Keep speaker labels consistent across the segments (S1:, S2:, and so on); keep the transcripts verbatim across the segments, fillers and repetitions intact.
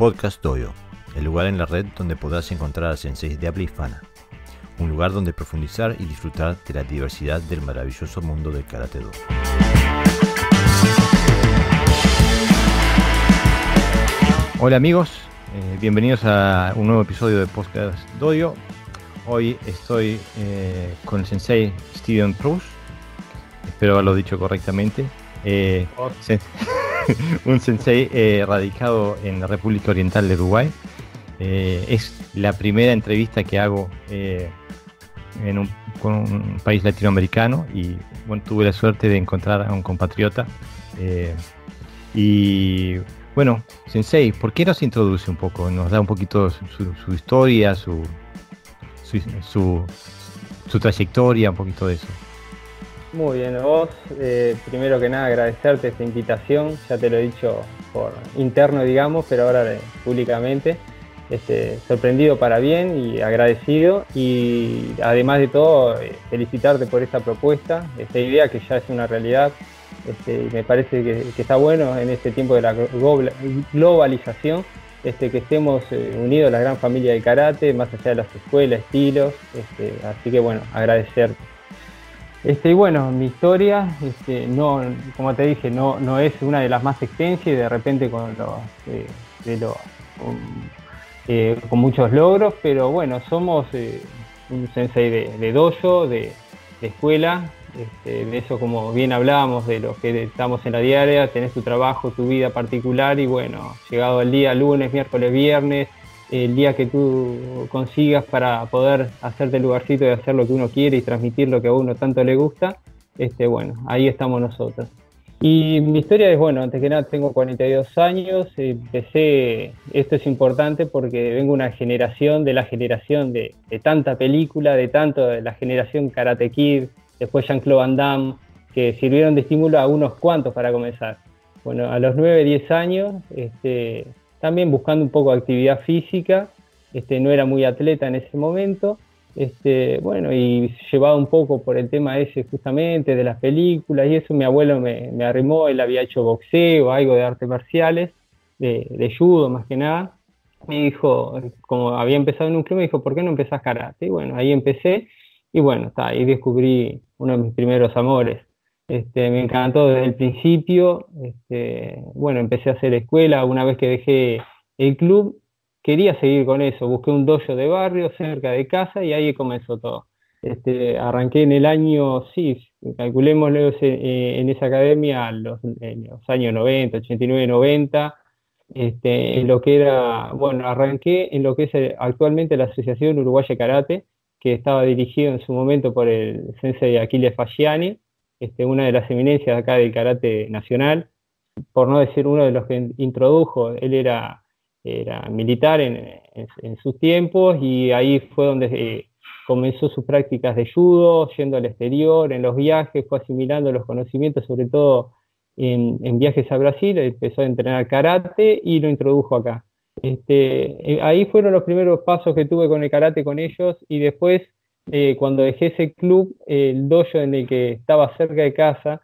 S1: Podcast Dojo, el lugar en la red donde podrás encontrar a senseis de habla hispana. Un lugar donde profundizar y disfrutar de la diversidad del maravilloso mundo del Karate Do. Hola amigos, eh, bienvenidos a un nuevo episodio de Podcast Dojo. Hoy estoy eh, con el sensei Steven Proust, espero haberlo dicho correctamente. Eh, oh. sen- un sensei eh, radicado en la República Oriental de Uruguay. Eh, es la primera entrevista que hago eh, en un, con un país latinoamericano y bueno, tuve la suerte de encontrar a un compatriota. Eh, y bueno, sensei, ¿por qué no se introduce un poco? Nos da un poquito su, su, su historia, su, su, su, su trayectoria, un poquito de eso.
S2: Muy bien, vos, eh, primero que nada agradecerte esta invitación, ya te lo he dicho por interno, digamos, pero ahora eh, públicamente, este, sorprendido para bien y agradecido, y además de todo, eh, felicitarte por esta propuesta, esta idea que ya es una realidad, este, y me parece que, que está bueno en este tiempo de la globalización, este, que estemos eh, unidos a la gran familia del karate, más allá de las escuelas, estilos, este, así que bueno, agradecerte. Este, y bueno, mi historia, este, no, como te dije, no, no es una de las más extensas y de repente con, los, eh, de lo, con, eh, con muchos logros, pero bueno, somos eh, un sensei de, de dojo, de, de escuela, este, de eso como bien hablábamos, de los que estamos en la diaria, tenés tu trabajo, tu vida particular y bueno, llegado el día lunes, miércoles, viernes, el día que tú consigas para poder hacerte el lugarcito de hacer lo que uno quiere y transmitir lo que a uno tanto le gusta, este, bueno, ahí estamos nosotros. Y mi historia es, bueno, antes que nada tengo cuarenta y dos años, empecé, esto es importante porque vengo de una generación, de la generación de, de tanta película, de tanto, de la generación Karate Kid, después Jean-Claude Van Damme, que sirvieron de estímulo a unos cuantos para comenzar. Bueno, a los nueve, diez años, este... también buscando un poco de actividad física, este, no era muy atleta en ese momento, este, bueno, y llevado un poco por el tema ese justamente de las películas y eso, mi abuelo me, me arrimó, él había hecho boxeo, algo de artes marciales, de, de judo más que nada, me dijo, como había empezado en un club, me dijo, ¿por qué no empezás karate? Y bueno, ahí empecé, y bueno, tá, ahí descubrí uno de mis primeros amores. Este, me encantó desde el principio, este, bueno, empecé a hacer escuela, una vez que dejé el club, quería seguir con eso, busqué un dojo de barrio cerca de casa y ahí comenzó todo. Este, arranqué en el año, sí, calculémoslo eh, en esa academia, los, en los años noventa, ochenta y nueve, noventa, este, en lo que era, bueno, arranqué en lo que es actualmente la Asociación Uruguaya de Karate, que estaba dirigido en su momento por el sensei Aquiles Fasciani, Este, una de las eminencias acá del karate nacional, por no decir uno de los que introdujo, él era, era militar en, en, en sus tiempos y ahí fue donde eh, comenzó sus prácticas de judo, yendo al exterior, en los viajes, fue asimilando los conocimientos, sobre todo en, en viajes a Brasil, empezó a entrenar karate y lo introdujo acá. Este, ahí fueron los primeros pasos que tuve con el karate con ellos y después Eh, cuando dejé ese club, eh, el dojo en el que estaba cerca de casa,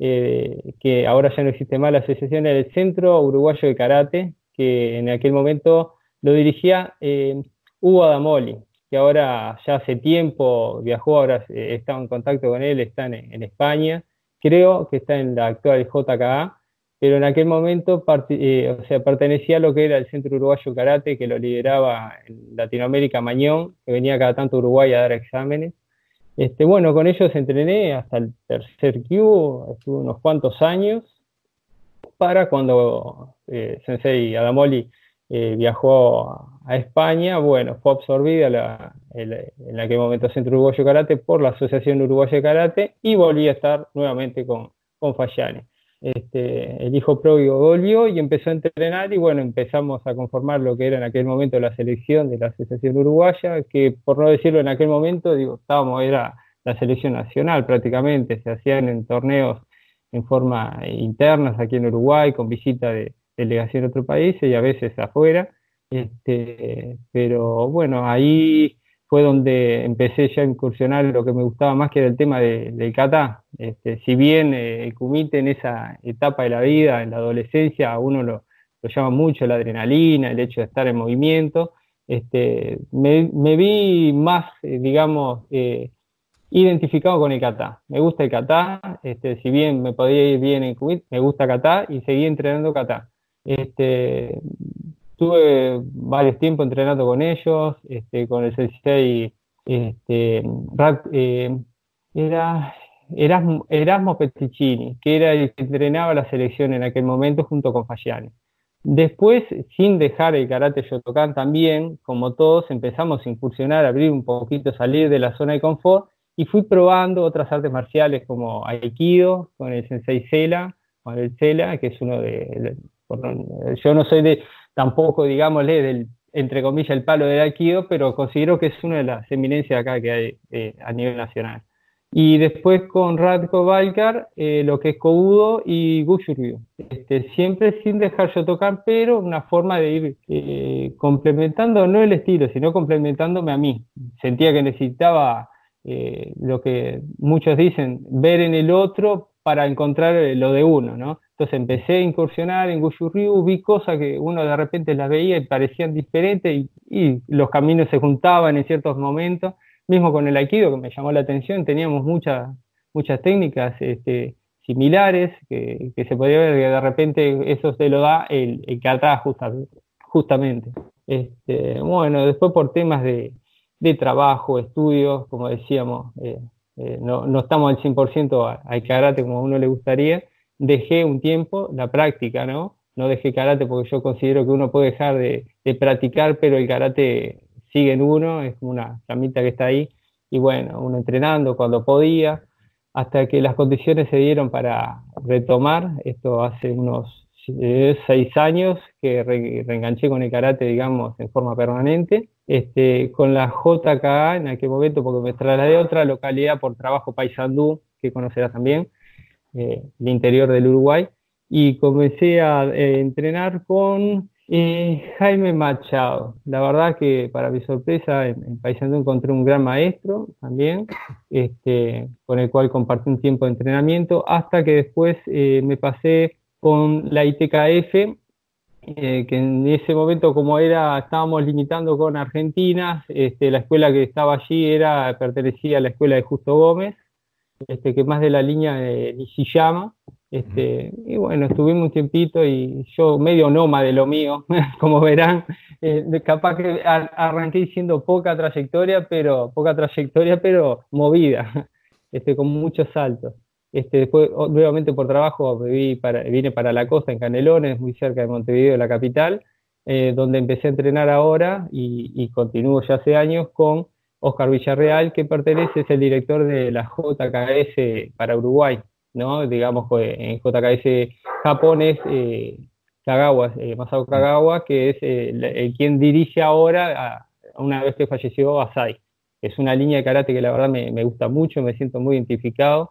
S2: eh, que ahora ya no existe más la asociación, era el Centro Uruguayo de Karate, que en aquel momento lo dirigía eh, Hugo Adamoli, que ahora ya hace tiempo viajó, ahora eh, estaba en contacto con él, está en, en España, creo que está en la actual J K A, pero en aquel momento part- eh, o sea, pertenecía a lo que era el Centro Uruguayo Karate, que lo lideraba en Latinoamérica Mañón, que venía cada tanto a Uruguay a dar exámenes. Este, bueno, con ellos entrené hasta el tercer Q, estuve unos cuantos años, para cuando eh, Sensei Adamoli eh, viajó a, a España, bueno, fue absorbida la, el, en aquel momento Centro Uruguayo Karate por la Asociación Uruguaya de Karate y volví a estar nuevamente con, con Fasciani. Este, el hijo pródigo volvió y empezó a entrenar y bueno, empezamos a conformar lo que era en aquel momento la selección de la Asociación Uruguaya, que por no decirlo en aquel momento, digo, estábamos, era la selección nacional prácticamente, se hacían en torneos en forma interna aquí en Uruguay, con visita de delegación de otros países y a veces afuera, este, pero bueno, ahí fue donde empecé ya a incursionar en lo que me gustaba más, que era el tema de, del kata. Este, si bien eh, el kumite en esa etapa de la vida, en la adolescencia, a uno lo, lo llama mucho la adrenalina, el hecho de estar en movimiento. Este, me, me vi más, eh, digamos, eh, identificado con el kata. Me gusta el kata, este, si bien me podía ir bien en Kuwait, me gusta kata y seguí entrenando kata. Este, tuve varios tiempos entrenando con ellos, este, con el sensei, este, Rat, eh, era Erasmo, Erasmo Petticini, que era el que entrenaba la selección en aquel momento junto con Fagiani. Después, sin dejar el karate Shotokan también, como todos, empezamos a incursionar, a abrir un poquito, salir de la zona de confort, y fui probando otras artes marciales como Aikido, con el sensei Sela, con el Sela, que es uno de... Yo no soy de, tampoco, digámosle, del, entre comillas, el palo del Aikido, pero considero que es una de las eminencias acá que hay eh, a nivel nacional. Y después con Ratko Valkar, eh, lo que es Kobudo y Gushu Ryu. Este, siempre sin dejar Shotokan, pero una forma de ir eh, complementando, no el estilo, sino complementándome a mí. Sentía que necesitaba eh, lo que muchos dicen, ver en el otro para encontrar lo de uno, ¿no? Entonces empecé a incursionar en Gushu Ryu, vi cosas que uno de repente las veía y parecían diferentes y, y los caminos se juntaban en ciertos momentos. Mismo con el Aikido, que me llamó la atención, teníamos muchas muchas técnicas este, similares, que, que se podía ver que de repente eso se lo da el, el kata justa, justamente. Este, bueno, después por temas de, de trabajo, estudios, como decíamos, eh, eh, no, no estamos al cien por ciento al karate como a uno le gustaría, dejé un tiempo la práctica, ¿no? No dejé karate porque yo considero que uno puede dejar de, de practicar, pero el karate sigue en uno, es como una llamita que está ahí, y bueno, uno entrenando cuando podía, hasta que las condiciones se dieron para retomar, esto hace unos eh, seis años que re, reenganché con el karate, digamos, en forma permanente, este, con la J K A en aquel momento, porque me trasladé a otra localidad por trabajo, Paysandú, que conocerás también, eh, el interior del Uruguay, y comencé a eh, entrenar con Eh, Jaime Machado. La verdad que para mi sorpresa en, en Paysandú encontré un gran maestro también, este, con el cual compartí un tiempo de entrenamiento, hasta que después eh, me pasé con la I T K F, eh, que en ese momento como era, estábamos limitando con Argentina, este, la escuela que estaba allí era, pertenecía a la escuela de Justo Gómez, este, que más de la línea de Nishiyama. Este, y bueno, estuvimos un tiempito y yo medio nómada de lo mío, como verán, eh, capaz que ar arranqué diciendo poca trayectoria, pero poca trayectoria, pero movida, este, con muchos saltos. Este, después, nuevamente por trabajo, viví para, vine para la costa, en Canelones, muy cerca de Montevideo, la capital, eh, donde empecé a entrenar ahora y, y continúo ya hace años con Oscar Villarreal, que pertenece, es el director de la J K S para Uruguay, ¿no? Digamos que en J K S Japón es eh, Kagawa, eh, Masao Kagawa, que es eh, el, el quien dirige ahora, a, una vez que falleció, Asai. Es una línea de karate que la verdad me, me gusta mucho, me siento muy identificado.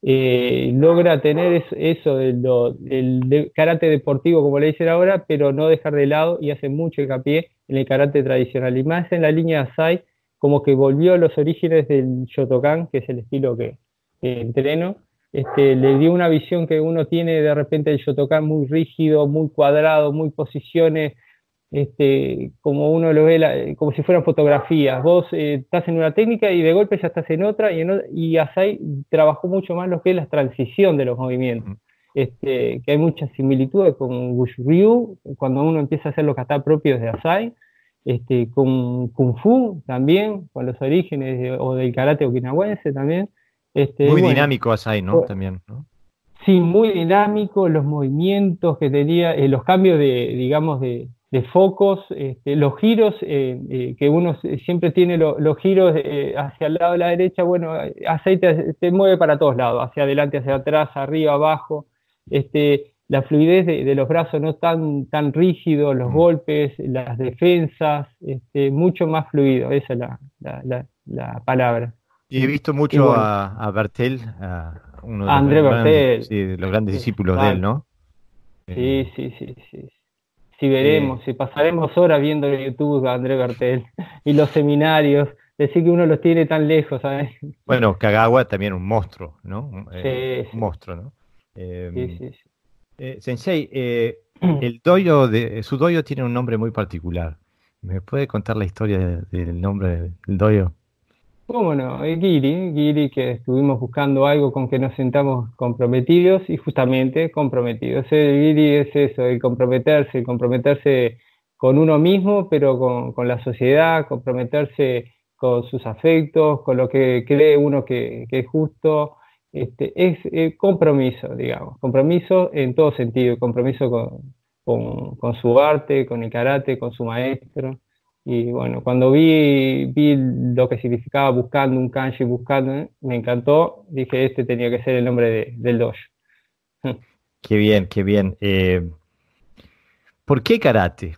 S2: Eh, logra tener eso, eso de lo, del de karate deportivo, como le dicen ahora, pero no dejar de lado y hace mucho hincapié en el karate tradicional. Y más en la línea de Asai, como que volvió a los orígenes del Shotokan, que es el estilo que, que entreno. Este, le dio una visión que uno tiene de repente del Shotokan muy rígido, muy cuadrado, muy posiciones, este, como uno lo ve, la, como si fueran fotografías. Vos eh, estás en una técnica y de golpe ya estás en otra, y, en, y Asai trabajó mucho más lo que es la transición de los movimientos. Este, que hay muchas similitudes con Wushu Ryu, cuando uno empieza a hacer los kata propios de Asai, este, con Kung Fu también, con los orígenes de, o del karate okinawense también. Este,
S1: muy
S2: bueno,
S1: dinámico Asai, ¿no? También, ¿no?
S2: Sí, muy dinámico, los movimientos que tenía, eh, los cambios de, digamos, de, de focos, este, los giros, eh, eh, que uno siempre tiene lo, los giros eh, hacia el lado de la derecha, bueno, Asai te, te mueve para todos lados, hacia adelante, hacia atrás, arriba, abajo, este, la fluidez de, de los brazos no tan, tan rígidos, los mm. golpes, las defensas, este, mucho más fluido, esa es la, la, la, la palabra.
S1: Y he visto mucho bueno, a, a Bertel, a uno de los,
S2: André
S1: grandes,
S2: Bertel.
S1: Sí, de los grandes discípulos de él, ¿no?
S2: Sí, eh, sí, sí, sí. Sí, veremos, eh, si pasaremos horas viendo en YouTube a André Bertel y los seminarios, decir que uno los tiene tan lejos, ¿sabes?
S1: Bueno, Kagawa también un monstruo, ¿no? Eh,
S2: sí,
S1: un monstruo, ¿no? Eh,
S2: sí, sí, sí.
S1: Eh, Sensei, eh, el dojo de, su dojo tiene un nombre muy particular. ¿Me puede contar la historia de- del nombre del dojo?
S2: ¿Cómo no? Eh, Giri, Giri, que estuvimos buscando algo con que nos sentamos comprometidos y justamente comprometidos. El Giri es eso, el comprometerse, el comprometerse con uno mismo, pero con, con la sociedad, comprometerse con sus afectos, con lo que cree uno que, que es justo. Este, es eh, compromiso, digamos, compromiso en todo sentido, compromiso con, con, con su arte, con el karate, con su maestro. Y bueno, cuando vi, vi lo que significaba buscando un kanji, buscando, ¿eh? Me encantó. Dije, este tenía que ser el nombre de- del dojo.
S1: Qué bien, qué bien. Eh, ¿por qué karate?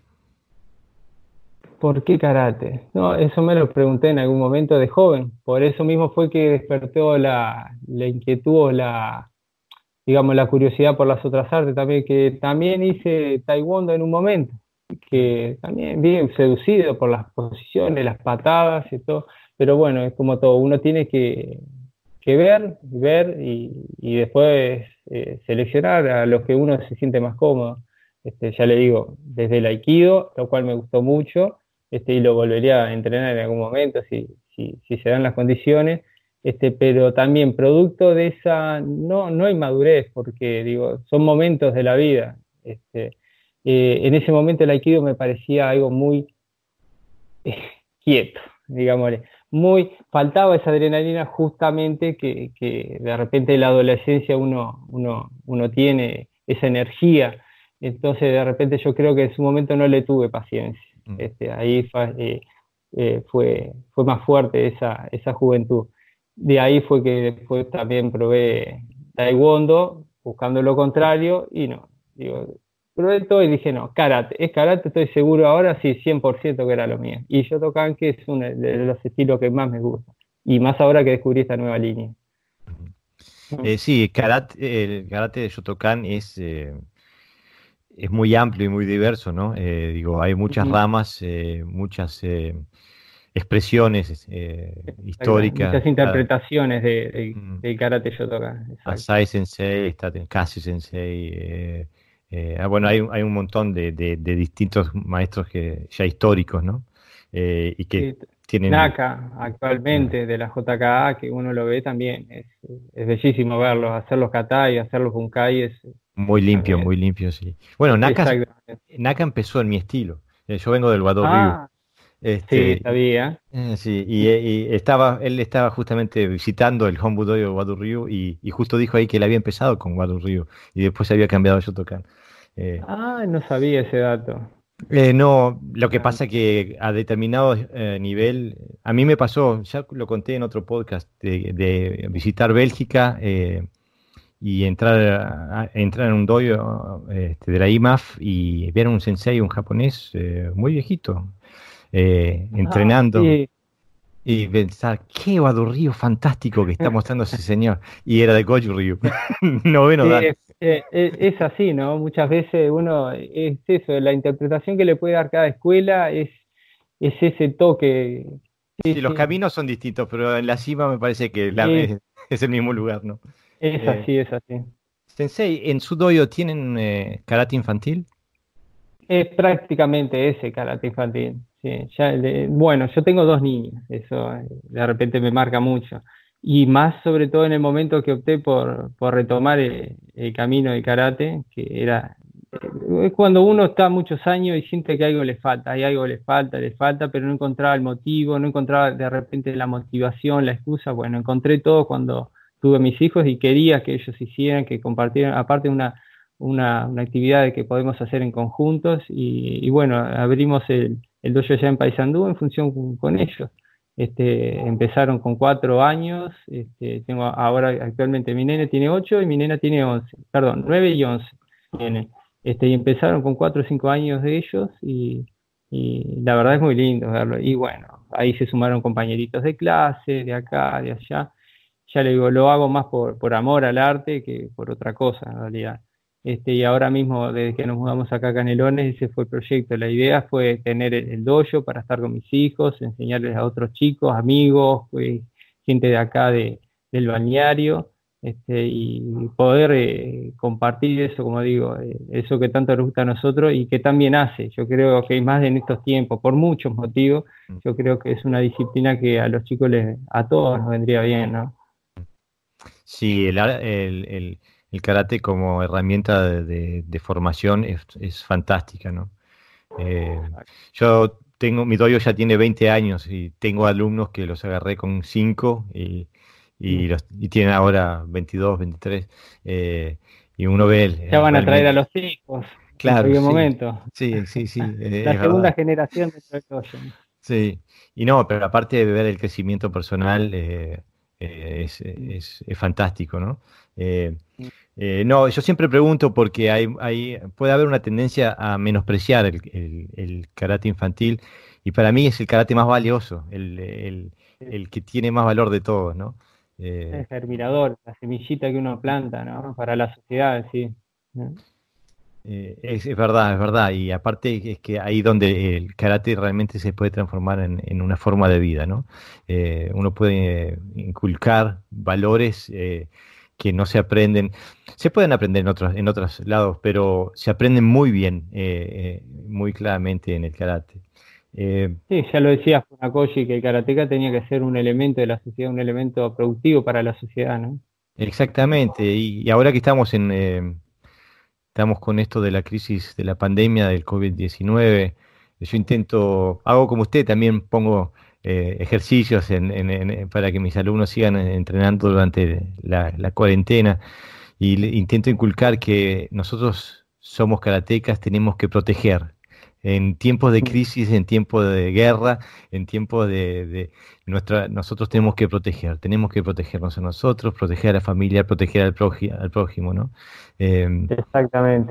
S2: ¿Por qué karate? No, eso me lo pregunté en algún momento de joven. Por eso mismo fue que despertó la, la inquietud o la, digamos, la curiosidad por las otras artes también, que también hice taekwondo en un momento, que también bien seducido por las posiciones, las patadas y todo, pero bueno, es como todo, uno tiene que, que ver, ver y, y después eh, seleccionar a los que uno se siente más cómodo. Este, ya le digo, desde el aikido, lo cual me gustó mucho, este, y lo volvería a entrenar en algún momento si, si, si se dan las condiciones, este, pero también producto de esa, no, no inmadurez, porque digo, son momentos de la vida. Este, eh, en ese momento el aikido me parecía algo muy eh, quieto, digámosle. Muy, faltaba esa adrenalina justamente que, que de repente en la adolescencia uno, uno, uno tiene esa energía. Entonces de repente yo creo que en su momento no le tuve paciencia.
S1: Mm.
S2: Este, ahí fa- eh, eh, fue, fue más fuerte esa, esa juventud. De ahí fue que después también probé Taekwondo, buscando lo contrario, y no. Digo, probé todo y dije, no, karate, es karate, estoy seguro ahora, sí, cien por ciento que era lo mío. Y Shotokan, que es uno de los estilos que más me gusta. Y más ahora que descubrí esta nueva línea. Mm.
S1: Eh, sí, karate, el karate de Shotokan es, eh, es muy amplio y muy diverso, ¿no? Eh, digo, hay muchas
S2: Ujú.
S1: ramas, eh, muchas eh, expresiones eh,
S2: Exacto.
S1: históricas.
S2: Muchas
S1: Cada,
S2: interpretaciones de, de-
S1: mm,
S2: del karate Shotokan, exacto.
S1: Asai Sensei, está Kasi Sensei. Eh, eh, ah, bueno, hay, un- hay un montón de, de- de distintos maestros que ya históricos, ¿no? Eh, y que
S2: Sí,
S1: tienen
S2: Naka,
S1: mm,
S2: actualmente, de la J K A, que uno lo ve también, es, es bellísimo verlos, hacer los katai, hacer los bunkai, es
S1: muy limpio,
S2: también,
S1: muy limpio, sí. Bueno, Naka,
S2: exactamente.
S1: Naka empezó en mi estilo. Eh, yo vengo del Wado Ryu.
S2: Ah, sí,
S1: Este,
S2: sabía.
S1: eh, sí, y, y estaba, él estaba justamente visitando el Hombu Dojo de Wado Ryu y, y justo dijo ahí que él había empezado con Wado Ryu y después se había cambiado a Shotokan. Eh,
S2: Ah, no sabía ese dato.
S1: Eh, no, lo que
S2: Ah,
S1: pasa que a determinado eh, nivel, a mí me pasó, ya lo conté en otro podcast, de, de visitar Bélgica eh, y entrar, a, a- entrar en un dojo este, de la I M A F y ver a un sensei, un japonés eh, muy viejito, eh,
S2: ah,
S1: entrenando
S2: sí,
S1: y pensar, qué Ryu fantástico que está mostrando ese señor. Y era de Goju Ryu, noveno
S2: sí,
S1: dan.
S2: es, eh, es- es así, ¿no? Muchas veces uno, es eso, la interpretación que le puede dar cada escuela es, es ese toque. Sí,
S1: Sí, los
S2: sí,
S1: caminos son distintos, pero en la cima me parece que la-
S2: es,
S1: es, es el mismo lugar, ¿no?
S2: es
S1: Eh,
S2: así, es así.
S1: Sensei, ¿en su dojo tienen eh, karate infantil?
S2: Es prácticamente ese karate infantil. Sí, ya, le- bueno, yo tengo dos niñas, eso eh, de repente me marca mucho. Y más sobre todo en el momento que opté por, por retomar el, el camino del karate, que era es cuando uno está muchos años y siente que algo le falta, hay algo le falta, le falta, pero no encontraba el motivo, no encontraba de repente la motivación, la excusa. Bueno, encontré todo cuando tuve mis hijos y quería que ellos hicieran, que compartieran, aparte una una, una actividad que podemos hacer en conjuntos y, y bueno, abrimos el, el dojo ya en Paysandú en función con, con ellos. Este, empezaron con cuatro años, este, tengo ahora actualmente mi nene tiene ocho y mi nena tiene once, perdón, nueve y once tiene. Este, y empezaron con cuatro o cinco años de ellos y, y la verdad es muy lindo verlo. Y bueno, ahí se sumaron compañeritos de clase, de acá, de allá. Ya le digo, lo hago más por, por amor al arte que por otra cosa en realidad. Este, y ahora mismo, desde que nos mudamos acá a Canelones, ese fue el proyecto. La idea fue tener el, el dojo para estar con mis hijos, enseñarles a otros chicos, amigos, pues, gente de acá de, del balneario, este, y poder eh, compartir eso, como digo, eh, eso que tanto nos gusta a nosotros y que también hace. Yo creo que más en estos tiempos, por muchos motivos, yo creo que es una disciplina que a los chicos les, a todos nos vendría bien, ¿no?
S1: Sí, el, ar- el, el- el karate como herramienta de, de- de formación es, es fantástica, ¿no? Eh, yo tengo, mi dojo ya tiene veinte años y tengo alumnos que los agarré con cinco y, y, los, y tienen ahora veintidós, veintitrés. eh, y uno ve el-
S2: Ya
S1: el
S2: van a traer a
S1: realmente.
S2: los hijos en
S1: Claro,
S2: cualquier
S1: sí,
S2: momento.
S1: sí, sí, sí, eh,
S2: La
S1: es
S2: segunda
S1: verdad.
S2: generación de Troya.
S1: Sí, y no, pero aparte de ver el crecimiento personal, eh, eh, es, es- es fantástico, ¿no? Eh, eh, no, yo siempre pregunto porque hay, hay, puede haber una tendencia a menospreciar el, el- el karate infantil y para mí es el karate más valioso, el, el- el que tiene más valor de todos, ¿no? Eh,
S2: El germinador, la semillita que uno planta, ¿no? Para la sociedad, sí. ¿No?
S1: Eh, es, es verdad, es verdad. Y aparte es que ahí donde el karate realmente se puede transformar en, en una forma de vida, ¿no? Eh, uno puede eh, inculcar valores eh, que no se aprenden. Se pueden aprender en otros, en otros lados, pero se aprenden muy bien, eh, eh, muy claramente en el karate. Eh,
S2: Sí, ya lo decía Funakoshi, que el karateka tenía que ser un elemento de la sociedad, un elemento productivo para la sociedad, ¿no?
S1: exactamente. Y, y ahora que estamos en, eh, estamos con esto de la crisis de la pandemia del COVID diecinueve. Yo intento, hago como usted, también pongo eh, ejercicios en- en- en- para que mis alumnos sigan eh, entrenando durante la, la cuarentena y le- intento inculcar que nosotros somos karatecas, tenemos que proteger. En tiempos de
S2: Mm.
S1: crisis, en tiempos de guerra, en tiempos de, de nuestra, nosotros tenemos que proteger, tenemos que protegernos a nosotros, proteger a la familia, proteger al prójimo, al prójimo, ¿no? Em,
S2: Exactamente.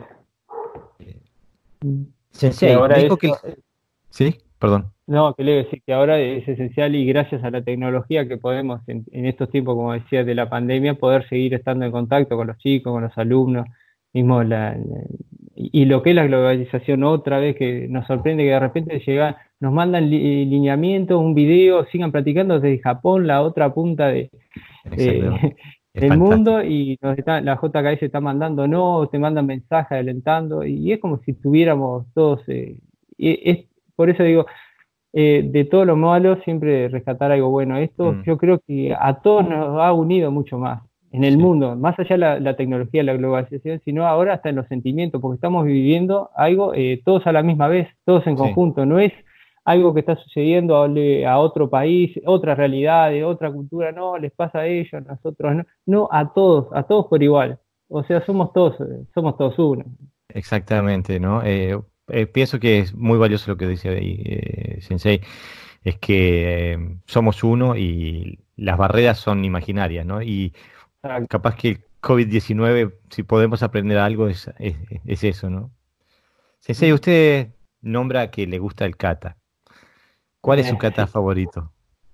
S2: Mm. Que
S1: Sensei, me
S2: ahora
S1: dijo
S2: eso,
S1: que... el- Sí, perdón.
S2: no, que le iba a decir que ahora es esencial y gracias a la tecnología que podemos en, en estos tiempos, como decía, de la pandemia, poder seguir estando en contacto con los chicos, con los alumnos, mismo la, la- y y lo que es la globalización otra vez que nos sorprende que de repente llega, nos mandan li- lineamientos, un video, sigan practicando desde Japón, la otra punta de,
S1: Exactamente.
S2: de-
S1: Es
S2: del
S1: fantástico.
S2: mundo y nos está, la J K S está mandando no, te mandan mensajes alentando y es como si tuviéramos todos, eh, y es, por eso digo, eh, de todo lo malo siempre rescatar algo bueno. Esto
S1: Mm,
S2: yo creo que a todos nos ha unido mucho más en el
S1: sí,
S2: mundo, más allá de la, la tecnología, la globalización, sino ahora hasta en los sentimientos, porque estamos viviendo algo eh, todos a la misma vez, todos en
S1: sí.
S2: conjunto, no es algo que está sucediendo a, a otro país, otra realidad, de otra cultura, no, les pasa a ellos, a nosotros, no, no, a todos, a todos por igual. O sea, somos todos, eh, somos todos uno.
S1: Exactamente, ¿no? Eh, eh, pienso que es muy valioso lo que dice ahí, eh, Sensei, es que eh, somos uno y las barreras son imaginarias, ¿no? Y capaz que el COVID diecinueve, si podemos aprender algo, es, es, es eso, ¿no? Sensei, usted nombra que le gusta el kata. ¿Cuál es su
S2: Eh,
S1: kata
S2: sí.
S1: favorito?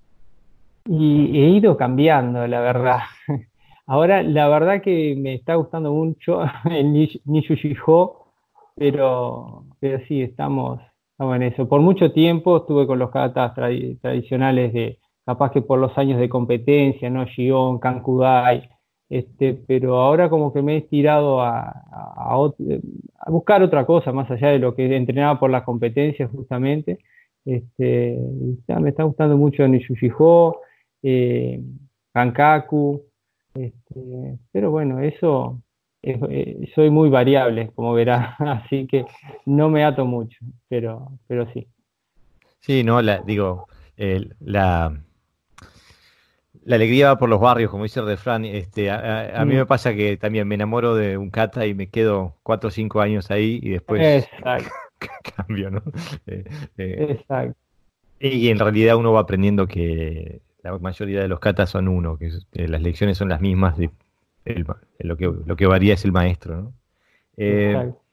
S2: Y he ido cambiando, la verdad. Ahora, la verdad que me está gustando mucho el Nish- Nishu Shiho, pero, pero sí, estamos, estamos en eso. Por mucho tiempo estuve con los katas tradi- tradicionales de, capaz que por los años de competencia, ¿no? Shion, Kankudai, este, pero ahora como que me he estirado a, a, a ot- a buscar otra cosa, más allá de lo que entrenaba por las competencias justamente. Este, y está- me está gustando mucho Nishu Shiho, eh, Kankaku. Este, pero bueno, eso es- eh, soy muy variable, como verás, así que no me ato mucho, pero, pero sí.
S1: Sí, no, la, digo, el- la, la alegría va por los barrios, como dice el refrán. Este, a, a- a mí
S2: Mm,
S1: me pasa que también me enamoro de un kata y me quedo cuatro o cinco años ahí y después
S2: exacto,
S1: cambio, ¿no? Eh, eh,
S2: exacto.
S1: y en realidad uno va aprendiendo que la mayoría de los katas son uno, que, es- que las lecciones son las mismas, de, el ma- lo que, lo que varía es el maestro, ¿no? Eh,
S2: Exacto.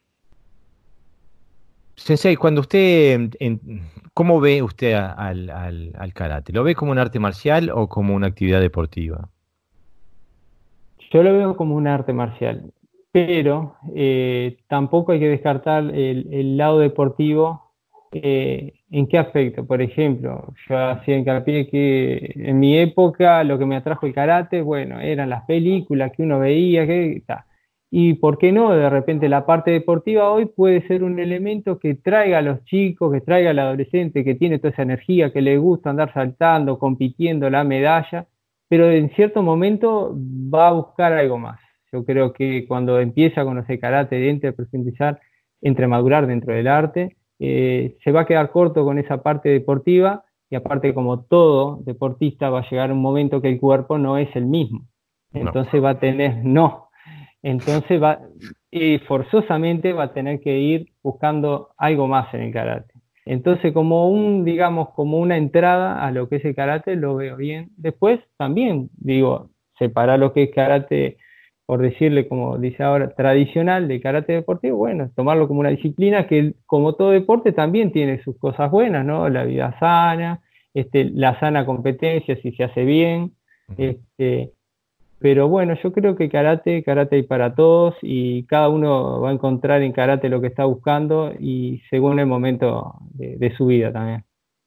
S1: Sensei, cuando usted, en- en- ¿cómo ve usted a- al, al, al karate? ¿Lo ve como un arte marcial o como una actividad deportiva?
S2: Yo lo veo como un arte marcial, pero eh, tampoco hay que descartar el, el lado deportivo, Eh, ¿en qué aspecto? Por ejemplo, yo hacía hincapié que en mi época lo que me atrajo el karate, bueno, eran las películas que uno veía, que, ta. Y por qué no, de repente la parte deportiva hoy puede ser un elemento que traiga a los chicos, que traiga al adolescente, que tiene toda esa energía, que le gusta andar saltando, compitiendo la medalla, pero en cierto momento va a buscar algo más. Yo creo que cuando empieza a conocer karate, entra a profundizar, entre a madurar dentro del arte, eh, se va a quedar corto con esa parte deportiva y aparte como todo deportista va a llegar un momento que el cuerpo no es el mismo.
S1: No.
S2: Entonces va a tener, no, entonces va, y forzosamente va a tener que ir buscando algo más en el karate. Entonces como un, digamos, como una entrada a lo que es el karate, lo veo bien. Después también, digo, separar lo que es karate, por decirle, como dice ahora, tradicional de karate deportivo, bueno, tomarlo como una disciplina que, como todo deporte, también tiene sus cosas buenas, ¿no? La vida sana, este, la sana competencia, si se hace bien, este, pero bueno, yo creo que karate, karate hay para todos y cada uno va a encontrar en karate lo que está buscando y según el momento de, de su vida también.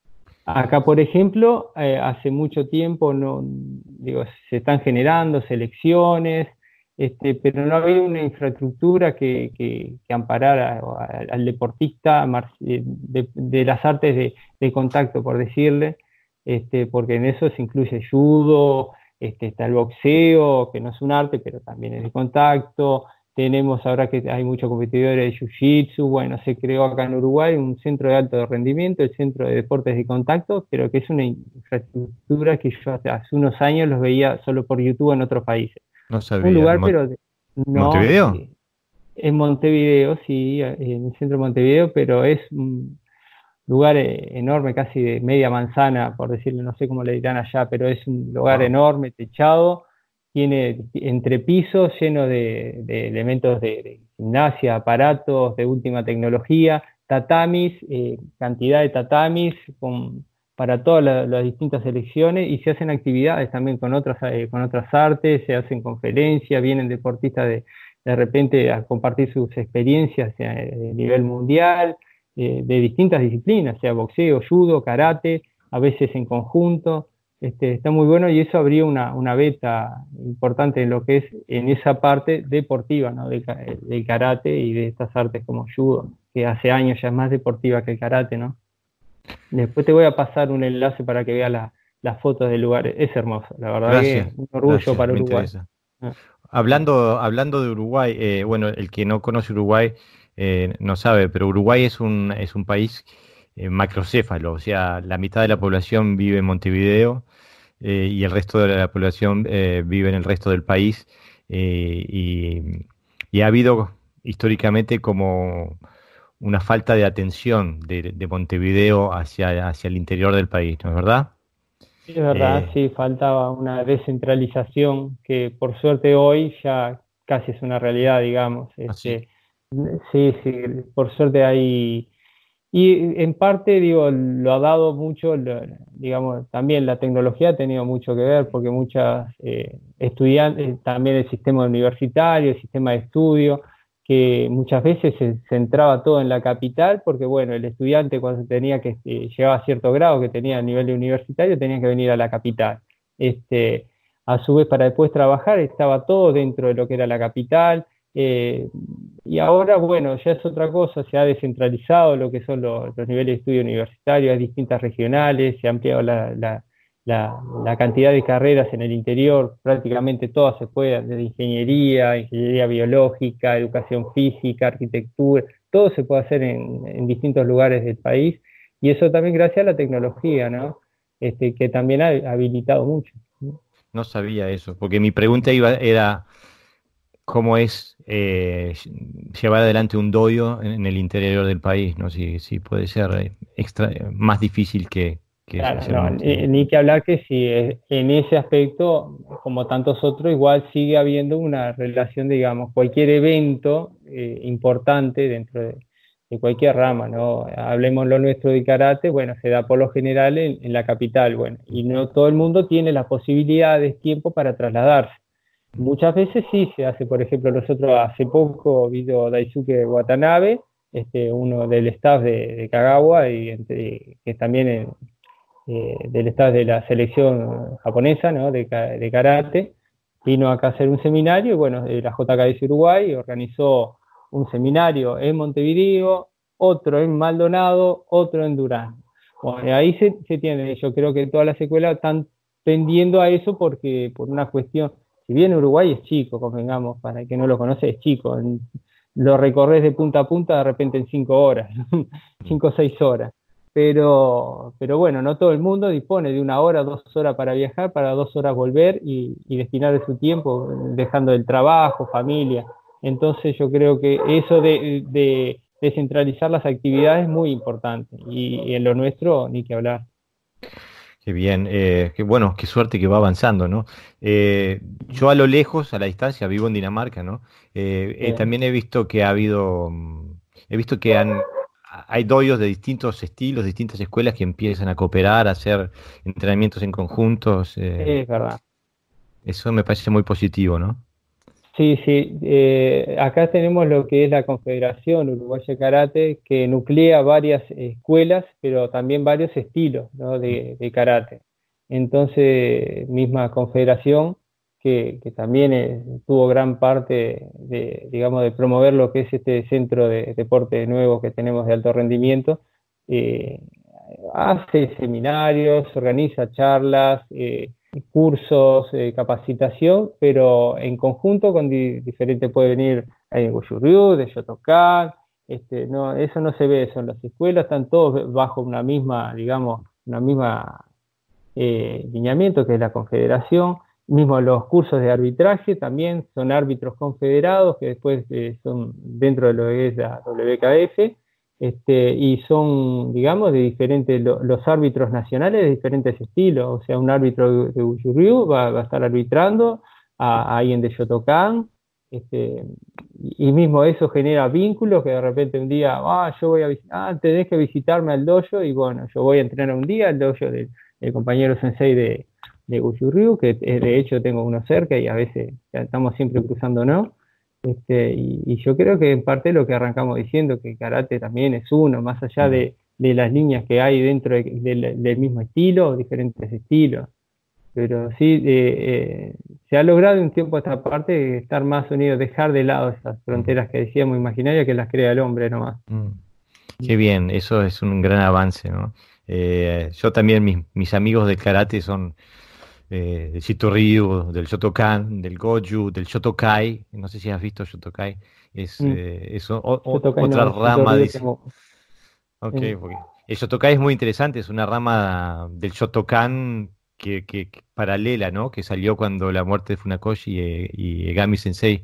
S2: Acá, por ejemplo, eh, hace mucho tiempo no, digo, se están generando selecciones, este, pero no había una infraestructura que, que, que amparara a- al deportista mar- de, de- de las artes de, de contacto, por decirle, este, porque en eso se incluye judo, este, está el boxeo, que no es un arte, pero también es de contacto. Tenemos ahora que hay muchos competidores de Jiu-Jitsu, bueno, se creó acá en Uruguay un centro de alto rendimiento, el Centro de Deportes de Contacto, pero que es una infraestructura que yo hace, hace unos años los veía solo por YouTube en otros países.
S1: No
S2: Un
S1: sabía. ¿En
S2: lugar,
S1: Mon-
S2: pero de- no,
S1: Montevideo?
S2: eh, en Montevideo, sí, eh, en el centro de Montevideo, pero es un lugar eh, enorme, casi de media manzana, por decirlo, no sé cómo le dirán allá, pero es un lugar
S1: Wow.
S2: enorme, techado, tiene entrepisos lleno de, de elementos de, de gimnasia, aparatos de última tecnología, tatamis, eh, cantidad de tatamis con, para todas la- las distintas selecciones y se hacen actividades también con otras, eh, con otras artes, se hacen conferencias, vienen deportistas de, de repente a compartir sus experiencias eh, a nivel mundial, eh, de distintas disciplinas, sea boxeo, judo, karate, a veces en conjunto. Este, está muy bueno y eso abrió una, una beta importante en lo que es en esa parte deportiva, ¿no? del, del karate y de estas artes como judo, que hace años ya es más deportiva que el karate, ¿no? Después te voy a pasar un enlace para que veas la- las fotos del lugar, es hermoso, la verdad que
S1: Gracias,
S2: un orgullo
S1: gracias,
S2: para
S1: me
S2: Uruguay.
S1: interesa.
S2: Ah,
S1: Hablando, hablando de Uruguay, eh, bueno, el que no conoce Uruguay eh, no sabe, pero Uruguay es un, es un país eh, macrocéfalo, o sea, la mitad de la población vive en Montevideo eh, y el resto de la población eh, vive en el resto del país. eh, y, y ha habido históricamente como una falta de atención de, de Montevideo hacia, hacia el interior del país, ¿no es verdad?
S2: es verdad,
S1: Eh,
S2: sí, faltaba una descentralización que por suerte hoy ya casi es una realidad, digamos.
S1: así.
S2: Este, sí, sí, por suerte hay. Y en parte, digo, lo ha dado mucho, lo- digamos, también la tecnología ha tenido mucho que ver, porque muchas eh, estudiantes, también el sistema universitario, el sistema de estudio, que muchas veces se centraba todo en la capital, porque bueno, el estudiante cuando tenía que, eh, llegaba a cierto grado que tenía a nivel universitario, tenía que venir a la capital. Este, a su vez, para después trabajar, estaba todo dentro de lo que era la capital. eh, y ahora, bueno, ya es otra cosa, se ha descentralizado lo que son los, los niveles de estudio universitarios, hay distintas regionales, se ha ampliado la, la, la, la cantidad de carreras en el interior, prácticamente todas se pueden, desde ingeniería, ingeniería biológica, educación física, arquitectura, todo se puede hacer en, en distintos lugares del país, y eso también gracias a la tecnología, ¿no? Este, que también ha habilitado mucho, ¿no?
S1: No sabía eso, porque mi pregunta iba, era cómo es eh, llevar adelante un dojo en, en el interior del país, ¿no? Si, si puede ser eh, extra, eh, más difícil que, que
S2: Claro,
S1: hacerlo en
S2: no, ni,
S1: Montevideo.
S2: ni que hablar que si eh, en ese aspecto, como tantos otros, igual sigue habiendo una relación, digamos, cualquier evento eh, importante dentro de, de cualquier rama, ¿no? Hablemos lo nuestro de karate, bueno, se da por lo general en, en la capital, bueno, y no todo el mundo tiene las posibilidades, tiempo para trasladarse. Muchas veces sí se hace, por ejemplo, nosotros hace poco vino Daisuke Watanabe, este, uno del staff de, de Kagawa y entre, que también eh, eh, del staff de la selección japonesa, ¿no? de, de karate, vino acá a hacer un seminario y bueno, eh, la J K S Uruguay organizó un seminario en Montevideo, otro en Maldonado, otro en Durán. Bueno, ahí se, se tiene, yo creo que todas las escuelas están tendiendo a eso porque por una cuestión, si bien Uruguay es chico, convengamos, para el que no lo conoce es chico, en, lo recorres de punta a punta de repente en cinco horas, cinco o seis horas. Pero, pero bueno, no todo el mundo dispone de una hora, dos horas para viajar, para dos horas volver y, y destinar de su tiempo, dejando el trabajo, familia. Entonces yo creo que eso de, de descentralizar las actividades es muy importante y, y en lo nuestro ni que hablar.
S1: Qué bien, eh, qué bueno, qué suerte que va avanzando, ¿no? Eh, yo a lo lejos, a la distancia, vivo en Dinamarca, ¿no? Eh, eh,
S2: Eh,
S1: también he visto que ha habido, mm, he visto que han, hay doyos de distintos estilos, distintas escuelas que empiezan a cooperar, a hacer entrenamientos en conjuntos. Eh,
S2: es verdad.
S1: eso me parece muy positivo, ¿no?
S2: Sí, sí. Eh, acá tenemos lo que es la Confederación Uruguaya de Karate, que nuclea varias escuelas, pero también varios estilos, ¿no? de, de karate. Entonces, misma confederación que, que también eh, tuvo gran parte de, digamos, de promover lo que es este centro de deporte nuevo que tenemos de alto rendimiento. eh, Hace seminarios, organiza charlas, eh, cursos, eh, capacitación, pero en conjunto con di diferentes, puede venir de Wushu Ryu, de Shotokan, este, no, eso no se ve, eso en las escuelas, están todos bajo una misma, digamos, una misma eh, lineamiento que es la confederación, mismo los cursos de arbitraje también son árbitros confederados que después eh, son dentro de lo que es la W K F, este, y son, digamos, de diferentes, lo, los árbitros nacionales de diferentes estilos, o sea, un árbitro de, de Wushu Ryu va, va a estar arbitrando a, a alguien de Shotokan, este, y mismo eso genera vínculos que de repente un día, ah, yo voy a visitar, ah, tenés que visitarme al dojo, y bueno, yo voy a entrenar un día al dojo de el compañero sensei de, de Wushu Ryu, que de hecho tengo uno cerca y a veces estamos siempre cruzándonos. Este, y, y yo creo que en parte lo que arrancamos diciendo, que karate también es uno, más allá
S1: Mm.
S2: de, de las líneas que hay dentro de, de, del mismo estilo, diferentes estilos. Pero sí, eh, eh, se ha logrado un tiempo a esta parte estar más unidos, dejar de lado esas
S1: Mm.
S2: fronteras que decíamos imaginarias que las crea el hombre nomás.
S1: Mm. Qué bien, eso es un gran avance, ¿no? Eh, yo también, mis, mis amigos del karate son eh, del Shito Ryu, del Shotokan, del Goju, del Shotokai. No sé si has visto Shotokai. Es,
S2: Mm.
S1: eh, es o-
S2: Yo
S1: o-
S2: toca y
S1: otra
S2: no, yo
S1: rama,
S2: río
S1: dice.
S2: tengo.
S1: Ok,
S2: Eh,
S1: porque el Shotokai es muy interesante, es una rama del Shotokan que, que- que paralela, ¿no? Que salió cuando la muerte de Funakoshi y, y Egami Sensei,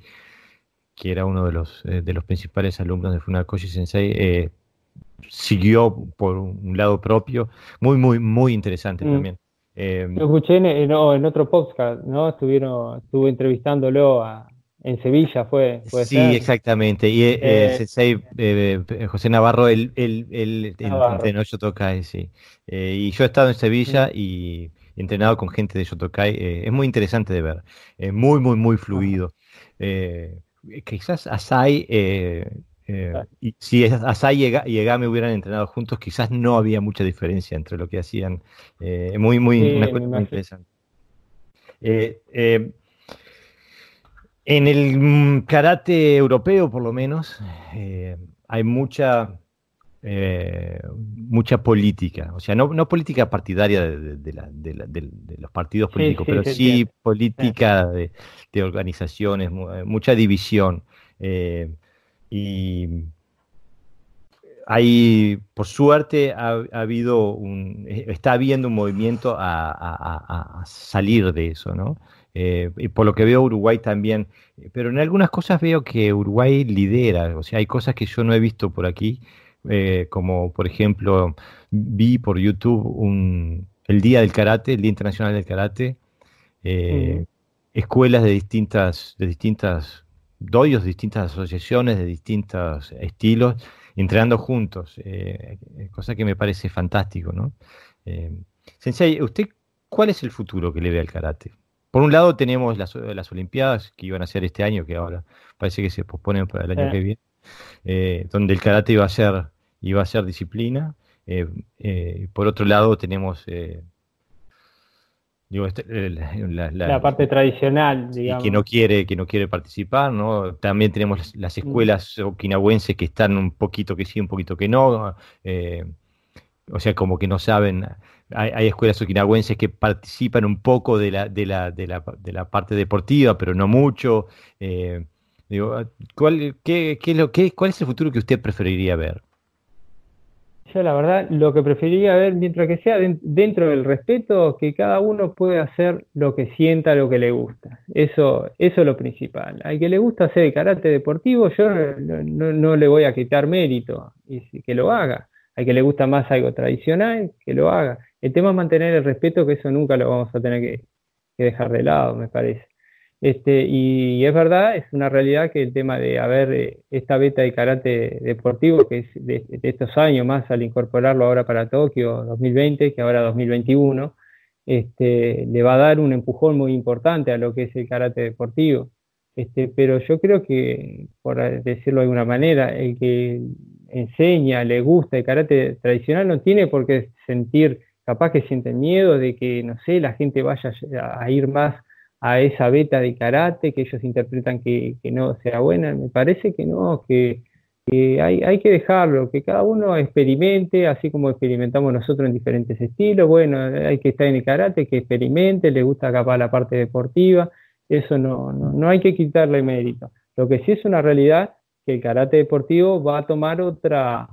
S1: que era uno de los, eh, de los principales alumnos de Funakoshi Sensei, eh, siguió por un lado propio, muy, muy, muy interesante
S2: mm.
S1: también. Eh,
S2: Lo escuché en, en- no, en otro podcast, ¿no? Estuvieron, estuve entrevistándolo a- en Sevilla, fue, puede
S1: sí,
S2: ser.
S1: exactamente. Y eh, el
S2: Eh,
S1: sensei eh, eh, José Navarro, él, él, él en-
S2: Navarro.
S1: entrenó Shotokai, sí. Eh, y yo he estado en
S2: Mm,
S1: Sevilla y he entrenado con gente de Shotokai. Eh, es muy interesante de ver. Eh, muy, muy, muy
S2: ajá,
S1: fluido. Eh, quizás Asai, eh, eh,
S2: claro.
S1: y si es- Asai y Ega- y Egami hubieran entrenado juntos, quizás no había mucha diferencia entre lo que hacían. Eh, muy,
S2: Sí,
S1: muy, una
S2: me
S1: cosa muy
S2: imagino.
S1: interesante. Eh, eh, en el mm, karate europeo, por lo menos, eh, hay mucha, eh, mucha política. O sea, no, no política partidaria de, de- de la- de la- del- de los partidos
S2: Sí,
S1: políticos,
S2: sí,
S1: pero
S2: se
S1: sí
S2: entiende. Sí.
S1: política de, de organizaciones, mu- eh, mucha división. Eh, y hay, por suerte, ha, ha habido un, eh, está habiendo un movimiento a, a- a- a salir de eso, ¿no? Eh, y por lo que veo Uruguay también, eh, pero en algunas cosas veo que Uruguay lidera, o sea, hay cosas que yo no he visto por aquí, eh, como por ejemplo, vi por YouTube un, el Día del Karate, el Día Internacional del Karate,
S2: Ujú.
S1: eh, escuelas de distintas, de distintas doyos, distintas asociaciones, de distintos estilos, entrenando juntos, eh, eh, cosa que me parece fantástico, ¿no? Eh, Sensei, ¿usted cuál es el futuro que le ve al karate? Por un lado tenemos las, las Olimpiadas que iban a ser este año, que ahora parece que se posponen para el año
S2: Eh,
S1: que viene. eh, donde el karate iba a ser, iba a ser disciplina. Eh, eh, por otro lado tenemos eh, digo, este, eh, la, la-
S2: La
S1: la-
S2: parte tradicional,
S1: y que no
S2: digamos.
S1: quiere, que no quiere participar, ¿no? También tenemos las, las
S2: Mm.
S1: escuelas okinawenses que están un poquito que sí, un poquito que no. eh, o sea, como que no saben. Hay, hay escuelas okinawenses que participan un poco de la, de la, de la, de la parte deportiva, pero no mucho. eh, digo, ¿cuál, qué, qué es lo, qué, ¿cuál es el futuro que usted preferiría ver?
S2: Yo la verdad lo que preferiría ver, mientras que sea den- dentro del respeto, que cada uno puede hacer lo que sienta, lo que le gusta. Eso, eso es lo principal. Al que le gusta hacer el karate deportivo, yo no, no- no le voy a quitar mérito, y si- que lo haga. Al que le gusta más algo tradicional, que lo haga. El tema es mantener el respeto, que eso nunca lo vamos a tener que, que dejar de lado, me parece. Este, y es verdad, es una realidad que el tema de haber eh, esta beta de karate deportivo, que es de, de estos años más al incorporarlo ahora para Tokio dos mil veinte, que ahora dos mil veintiuno, este, le va a dar un empujón muy importante a lo que es el karate deportivo. Este, pero yo creo que, por decirlo de alguna manera, el que enseña, le gusta el karate tradicional no tiene por qué sentir, capaz que siente miedo de que, no sé, la gente vaya a a ir más a esa beta de karate que ellos interpretan que, que no sea buena. Me parece que no, que, que hay, hay que dejarlo, que cada uno experimente, así como experimentamos nosotros en diferentes estilos. Bueno, hay que estar en el karate, que experimente, le gusta capaz la parte deportiva, eso no, no, no hay que quitarle mérito. Lo que sí es una realidad que el karate deportivo va a tomar otra,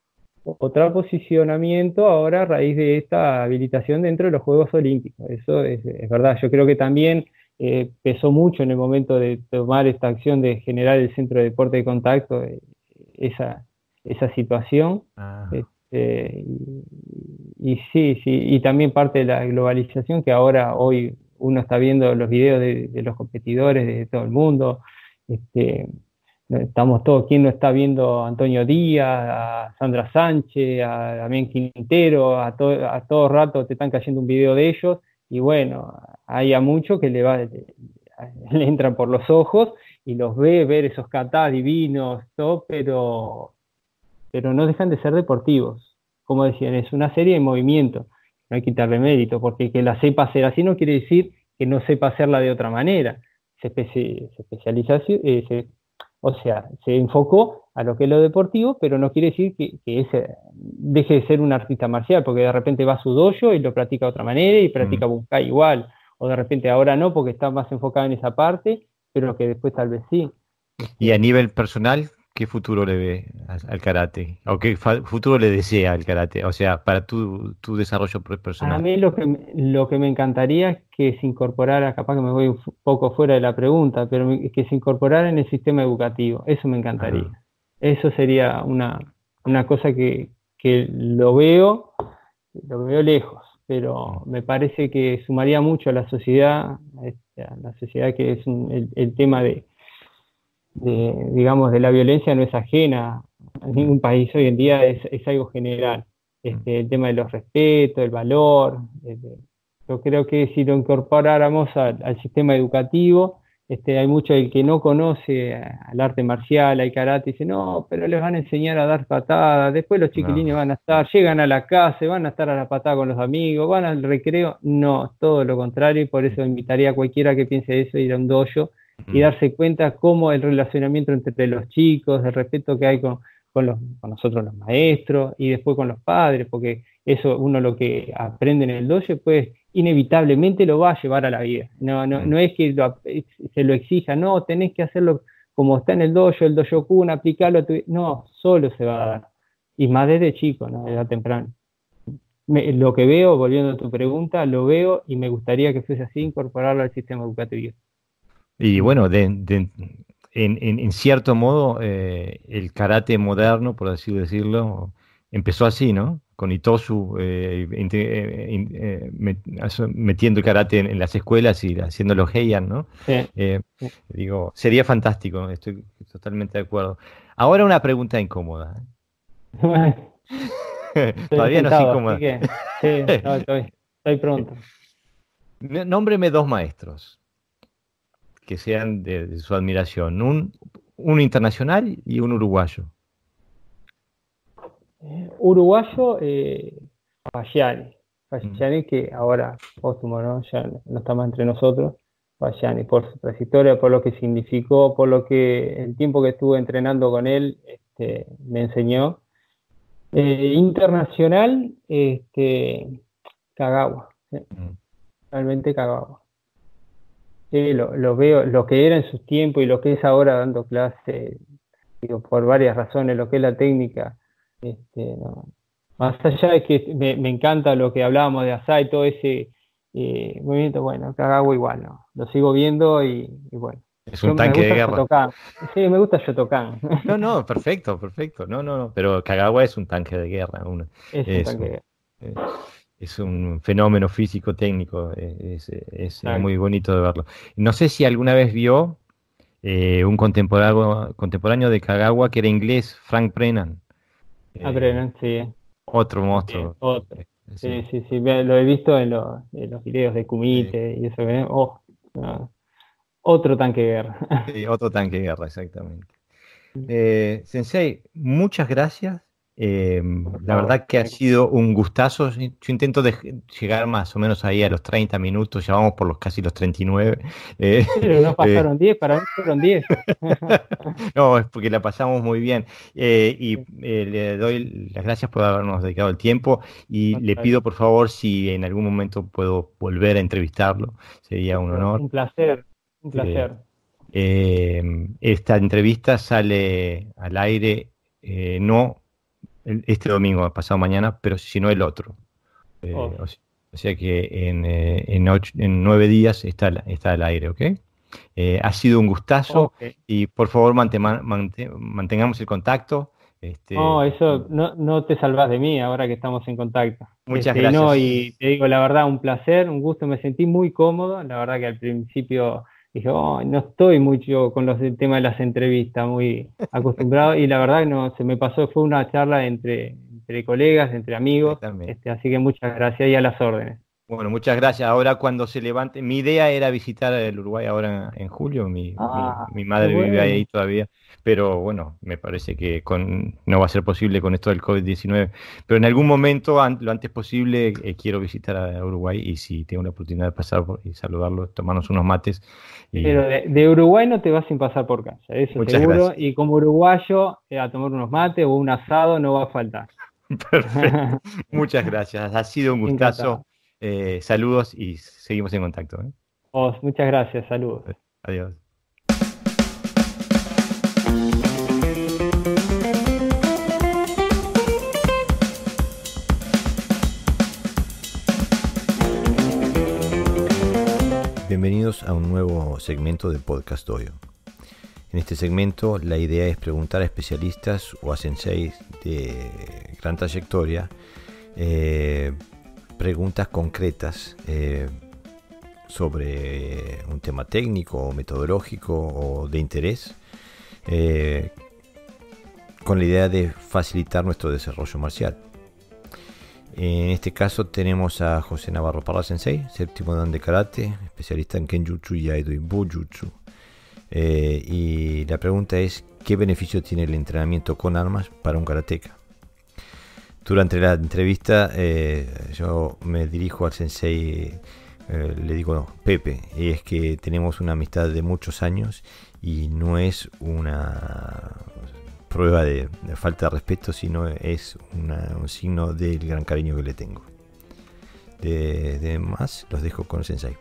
S2: otro posicionamiento ahora a raíz de esta habilitación dentro de los Juegos Olímpicos. Eso es, es verdad. Yo creo que también eh, pesó mucho en el momento de tomar esta acción de generar el centro de deporte de contacto, eh, esa, esa situación.
S1: Ah,
S2: Este, y, y sí, sí, y también parte de la globalización que ahora hoy uno está viendo los videos de, de los competidores de todo el mundo. Este, Estamos todos, ¿quién no está viendo a Antonio Díaz, a Sandra Sánchez, a Damián Quintero? A, to, a todo rato te están cayendo un video de ellos y bueno, hay a mucho que le, va, le, le entran por los ojos y los ve, ver esos katas divinos, todo, pero, pero no dejan de ser deportivos. Como decían, es una serie de movimientos, no hay que quitarle mérito, porque que la sepa hacer así no quiere decir que no sepa hacerla de otra manera. Se, especi se especializa, eh, se o sea, se enfocó a lo que es lo deportivo, pero no quiere decir que, que ese deje de ser un artista marcial, porque de repente va a su dojo y lo practica de otra manera y
S1: mm.
S2: practica bunkai igual, o de repente ahora no, porque está más enfocado en esa parte, pero que después tal vez sí.
S1: Y a
S2: Este,
S1: nivel personal, ¿qué futuro le ve al, al karate? ¿O qué fa- futuro le desea al karate? O sea, para tu, tu desarrollo per-
S2: a
S1: personal.
S2: mí lo que, me- lo que me encantaría es que se incorporara, capaz que me voy un f- poco fuera de la pregunta, pero me- que se incorporara en el sistema educativo, eso me encantaría.
S1: Ah,
S2: Eso sería una, una cosa que, que lo veo lo veo lejos, pero
S1: mm,
S2: me parece que sumaría mucho a la sociedad, a este, a la sociedad que es un- el, el tema de, de, digamos, de la violencia no es ajena a
S1: mm,
S2: ningún país hoy en día, es, es algo general.
S1: mm.
S2: Este, el tema de los respetos, el valor, este, yo creo que si lo incorporáramos al, al sistema educativo, este, hay mucho el que no conoce al arte marcial, al karate, dice, no, pero les van a enseñar a dar patadas, después los
S1: No.
S2: chiquilines van a estar, llegan a la casa, van a estar a la patada con los amigos, van al recreo, no, todo lo contrario, y por eso invitaría a cualquiera que piense eso, ir a un dojo y
S1: Mm,
S2: darse cuenta cómo el relacionamiento entre los chicos, el respeto que hay con, con, los, con nosotros los maestros y después con los padres, porque eso uno lo que aprende en el dojo, pues inevitablemente lo va a llevar a la vida. No, no,
S1: mm.
S2: no es que lo, se lo exija, no, tenés que hacerlo como está en el dojo, el dojo kun, aplicarlo a tu... No, solo se va a dar. Y más desde chico, ¿no? De edad temprana. Me, lo que veo, volviendo a tu pregunta, lo veo y me gustaría que fuese así, incorporarlo al sistema educativo.
S1: Y
S2: Mm.
S1: bueno, de, de- en, en- en cierto modo, eh, el karate moderno, por así decirlo, empezó así, ¿no? Con Itosu eh, inte- eh, in- eh, met- aso- metiendo el karate en, en las escuelas y haciéndolo heian, ¿no?
S2: Sí.
S1: Eh, digo, sería fantástico, estoy totalmente de acuerdo. Ahora una pregunta incómoda. ¿Eh?
S2: Estoy
S1: Todavía no es
S2: sentado, así
S1: incómoda.
S2: que sí, no, estoy, estoy pronto.
S1: Nómbreme dos maestros que sean de, de su admiración. Un, un internacional y un uruguayo.
S2: Eh, uruguayo, eh, Payani. Payani, que ahora, póstumo, ¿no? Ya no está más entre nosotros. Payani, por su trayectoria, por lo que significó, por lo que el tiempo que estuve entrenando con él este, me enseñó. Eh, internacional, este, Kagawa. ¿eh?
S1: Mm.
S2: Realmente Kagawa. Sí, lo, lo veo, lo que era en sus tiempos y lo que es ahora dando clase, digo, por varias razones, lo que es la técnica, este, no. Más allá de que me, me encanta lo que hablábamos de Asai, todo ese eh, movimiento, bueno, Kagawa igual, ¿no? Lo sigo viendo y, y bueno.
S1: Es
S2: Yo,
S1: un
S2: me
S1: tanque de
S2: gusta
S1: guerra.
S2: Shotokan. Sí, me gusta Shotokan.
S1: No, no, perfecto, perfecto. No, no, no. Pero Kagawa es un tanque de guerra. un-
S2: Es un
S1: es, un,
S2: tanque.
S1: eh, es un fenómeno físico técnico. eh, Es, es- es muy
S2: Exacto.
S1: bonito de verlo. No sé si alguna vez vio eh, un contemporáneo, contemporáneo de Kagawa que era inglés, Frank Brennan.
S2: Ah,
S1: eh,
S2: pero sí,
S1: Otro
S2: también,
S1: monstruo.
S2: otro.
S1: Eh, Sí,
S2: Sí, sí, sí, ve- lo he visto en los, en los videos de
S1: sí,
S2: Kumite y eso, ¿eh? Oh, no, otro tanque de guerra.
S1: sí, otro tanque de guerra, exactamente. Eh, Sensei, muchas gracias. Eh, la
S2: Ah,
S1: verdad que ha sido un gustazo. Yo intento dej- llegar más o menos ahí a los treinta minutos, ya vamos por los casi los treinta y nueve. Eh,
S2: pero no
S1: eh,
S2: pasaron diez, para mí fueron diez.
S1: no, es porque la pasamos muy bien. Eh, y eh, le doy las gracias por habernos dedicado el tiempo y le pido por favor si en algún momento puedo volver a entrevistarlo. Sería un honor.
S2: Un placer, un
S1: Eh,
S2: placer.
S1: eh, Esta entrevista sale al aire, eh, no el- este domingo, pasado mañana, pero sino el otro.
S2: Oh,
S1: Eh, o, se- o sea que en, eh, en, ocho- en nueve días está, al- está al aire, ¿ok? Eh, ha sido un gustazo
S2: ok.
S1: y por favor mantema- mante- mantengamos el contacto.
S2: No,
S1: Este,
S2: eso no, no te salvas de mí ahora que estamos en contacto.
S1: muchas
S2: Este, no,
S1: gracias.
S2: y te digo la verdad, un placer, un gusto, me sentí muy cómodo. La verdad que al principio dije, "Oh, no estoy mucho con los el tema de las entrevistas, muy acostumbrado", y la verdad que no, se me pasó, fue una charla entre, entre colegas, entre amigos,
S1: Exactamente.
S2: este, así que muchas gracias y a las órdenes.
S1: Bueno, muchas gracias. Ahora cuando se levante, mi idea era visitar el Uruguay ahora en, en julio. Mi, mi,
S2: Ah,
S1: mi
S2: qué
S1: madre vive ahí
S2: bueno.
S1: todavía, pero bueno, me parece que con, no va a ser posible con esto del COVID diecinueve. Pero en algún momento, an- lo antes posible, eh, quiero visitar a Uruguay y si tengo la oportunidad de pasar por- y saludarlo, tomarnos unos mates.
S2: Pero
S1: Y
S2: de, de Uruguay no te vas sin pasar por casa, eso
S1: muchas
S2: seguro.
S1: gracias.
S2: Y como uruguayo, eh, a tomar unos mates o un asado no va a faltar.
S1: Perfecto. Muchas gracias. Ha sido un gustazo.
S2: Encantado.
S1: Eh, saludos y seguimos en contacto, ¿eh?
S2: Os, muchas gracias, saludos.
S1: Adiós. Bienvenidos a un nuevo segmento de Podcast Doyo. En este segmento la idea es preguntar a especialistas o a senseis de gran trayectoria eh, preguntas concretas eh, sobre un tema técnico o metodológico o de interés eh, con la idea de facilitar nuestro desarrollo marcial. En este caso tenemos a José Navarro Parra Sensei, séptimo dan de karate, especialista en Kenjutsu y Aido y Bujutsu. Eh, y la pregunta es, ¿qué beneficio tiene el entrenamiento con armas para un karateka? Durante la entrevista eh, yo me dirijo al sensei, eh, le digo no, Pepe, y es que tenemos una amistad de muchos años y no es una prueba de, de falta de respeto, sino es una, un signo del gran cariño que le tengo. De, de más, los dejo con el sensei.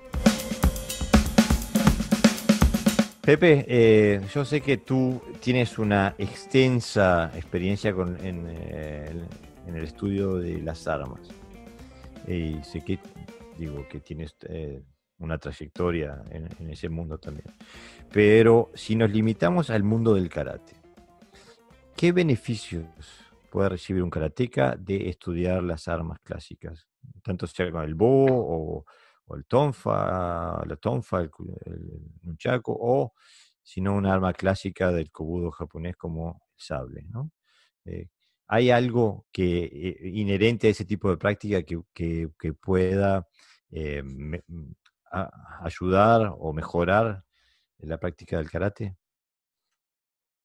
S1: Pepe, eh, yo sé que tú tienes una extensa experiencia con, en, eh, en el estudio de las armas. Y sé que, digo, que tienes eh, una trayectoria en, en ese mundo también. Pero si nos limitamos al mundo del karate, ¿qué beneficios puede recibir un karateka de estudiar las armas clásicas? Tanto sea con el bo o, o el tonfa, la tonfa, el, el nunchaku, o si no un arma clásica del kobudo japonés como el sable, ¿no? Eh, ¿Hay algo que eh, inherente a ese tipo de práctica que, que, que pueda eh, me, a, ayudar o mejorar la práctica del karate?